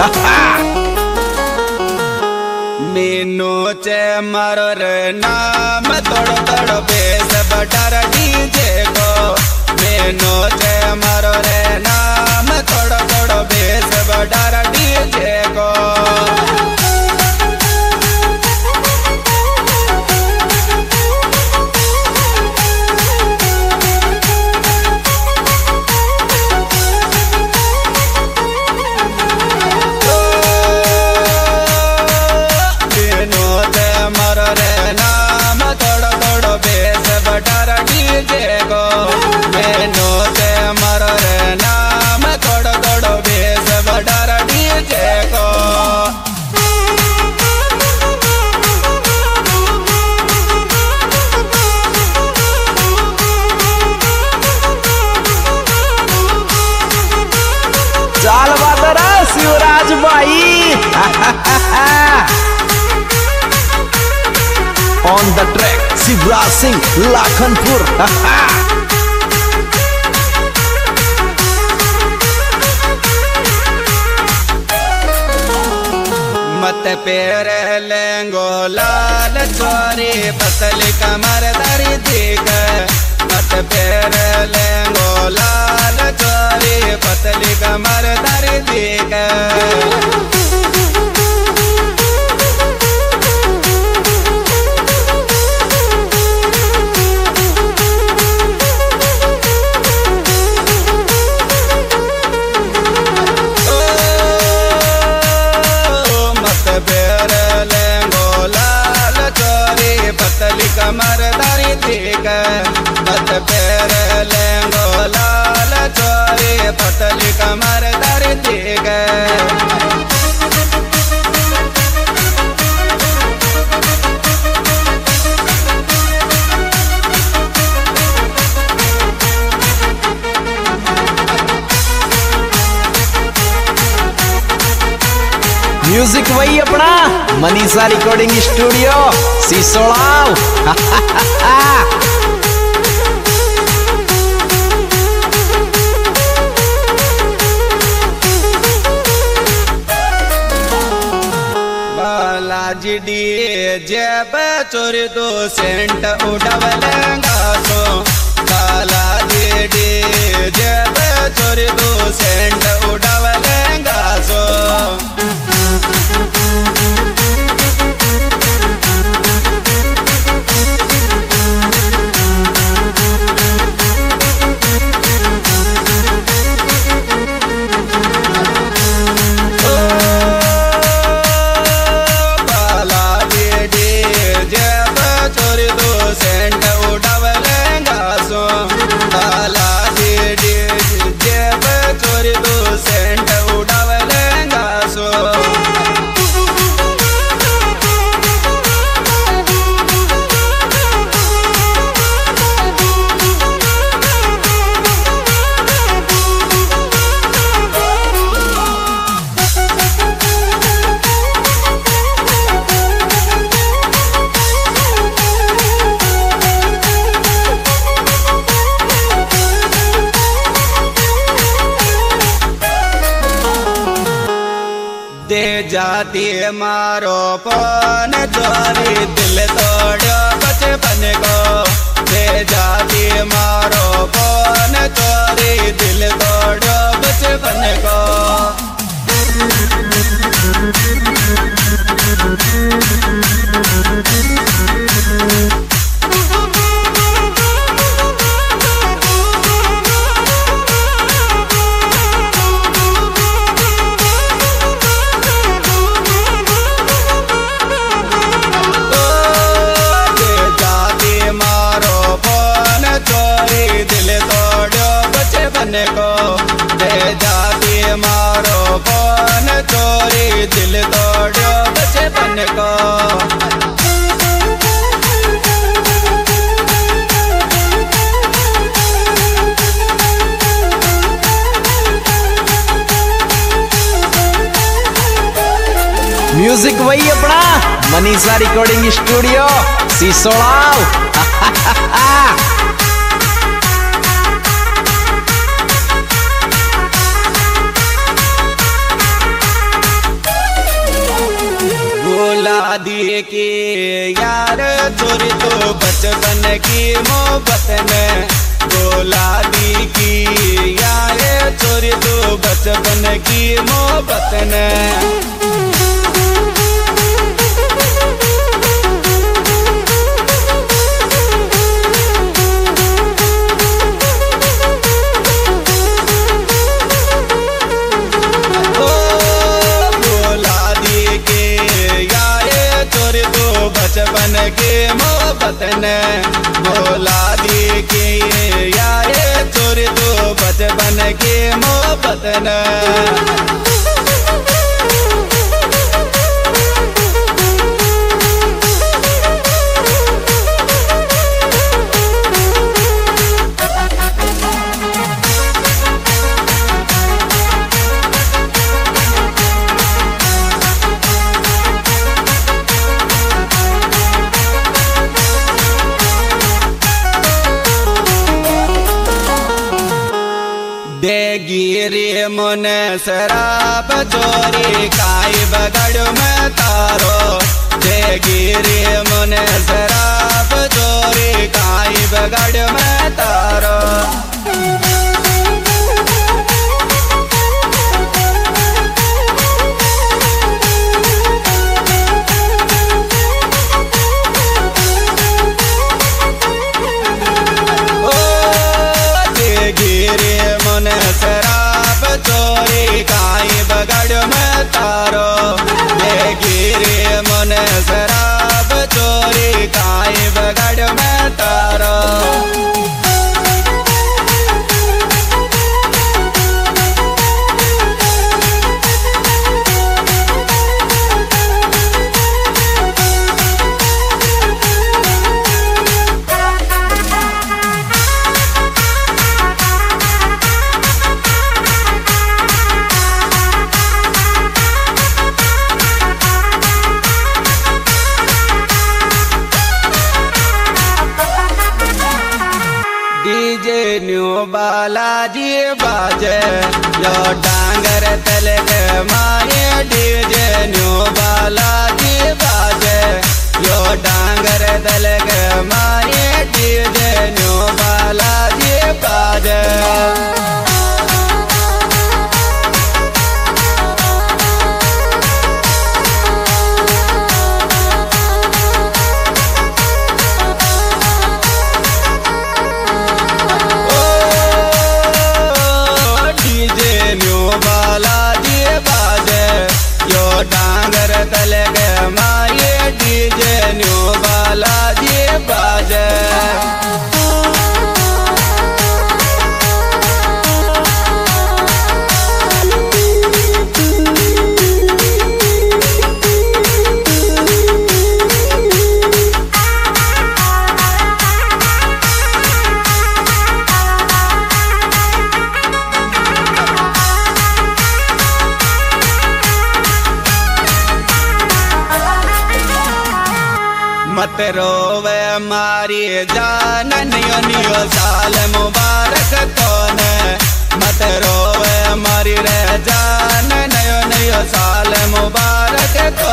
मीनू चे मारो रे नाम तोड़ तोड़ बेस बटार डीजे को। मीनू चे मारो रे नाम तोड़ तोड़ बेस बटार डीजे को। चाल बादरा शिवराज भाई on the track Shivraj Singh Lakhanpur. मत पैर लेंगो लाल चोरी पतली कमर दरी दिख। मत पैर लेंगो लाल चोरी पतली कमर दरी दिख। कमर दरी दिख। मत पैर लेंगो लाल चोरी पतली कमर दरी दिख। म्यूजिक वही अपना मनीषा रिकॉर्डिंग स्टूडियो सिसोड़ाव। बालाजी डीजे पे चोरी तो सेंट उड़वलेंगा सो। बालाजी डीजे पे चोरी तो सेंट उड़वलेंगा सो। दे जाती मारो पन चोरी दिल तोड़ो बचपन को। दे जाती मारो पन चोरी दिल तोड़ो बचपन को। को दे जाती मारो पन चोरी दिल तोड़ो बचपन को। म्यूजिक वही अपना मनीषा रिकॉर्डिंग स्टूडियो सिसोड़ाव। की यार चोरी तो बचपन की मोहब्बत ने भुला दी की यार चोरी तो बचपन की मोहब्बत ने बचपन की मोहब्बत ने भुला दी कि यार चोरी तो बचपन की मोहब्बत ने देगिरी मुने शराब चोरी काई बगड़ में तारो देगिरी मुने शराब चोरी काई बगड़ में तारो चोरी काई बगड़ में तारो देगिरी मन शराब चोरी काई बगड़ में तारो डीजे न्यू बालाजी बाजे यो डांगर तल के माये डीजे न्यू बालाजी बाजे यो डांगर तल के माये डीजे न्यू बालाजी बाजे डांगर तल के माये डीजे न्यू बालाजी बाजे मत रोवे मारी जान नियो नियो साल मुबारक तोने मत रोवे मारी रे जान नियो नियो साल मुबारक तो